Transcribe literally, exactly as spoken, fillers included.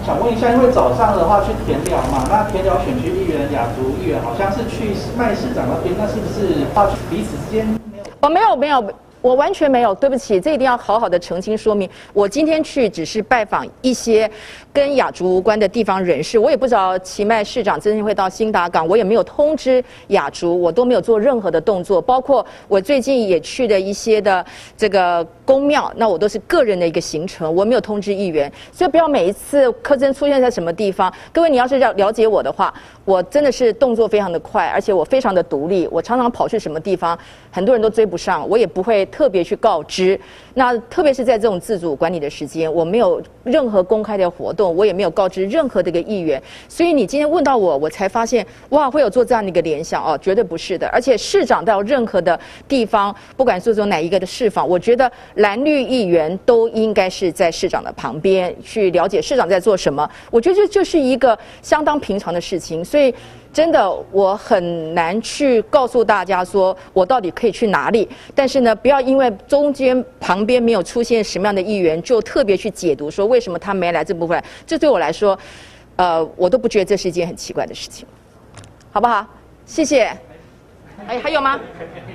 想问一下，因为早上的话去田寮嘛，那田寮选区议员雅竹议员好像是去麦市长那边，那是不是怕彼此之间没有？ 哦，没有没有。我完全没有，对不起，这一定要好好的澄清说明。我今天去只是拜访一些跟雅竹无关的地方人士，我也不知道奇迈市长真正会到兴达港，我也没有通知雅竹，我都没有做任何的动作。包括我最近也去的一些的这个宫庙，那我都是个人的一个行程，我没有通知议员。所以不要每一次柯震出现在什么地方，各位你要是要了解我的话，我真的是动作非常的快，而且我非常的独立，我常常跑去什么地方，很多人都追不上，我也不会特别去告知。那特别是在这种自主管理的时间，我没有任何公开的活动，我也没有告知任何的一个议员。所以你今天问到我，我才发现哇，会有做这样的一个联想哦，绝对不是的。而且市长到任何的地方，不管是做哪一个的市访，我觉得蓝绿议员都应该是在市长的旁边去了解市长在做什么。我觉得这就是一个相当平常的事情，所以。真的，我很难去告诉大家说我到底可以去哪里。但是呢，不要因为中间旁边没有出现什么样的议员，就特别去解读说为什么他没来这部分。这对我来说，呃，我都不觉得这是一件很奇怪的事情，好不好？谢谢。哎，还有吗？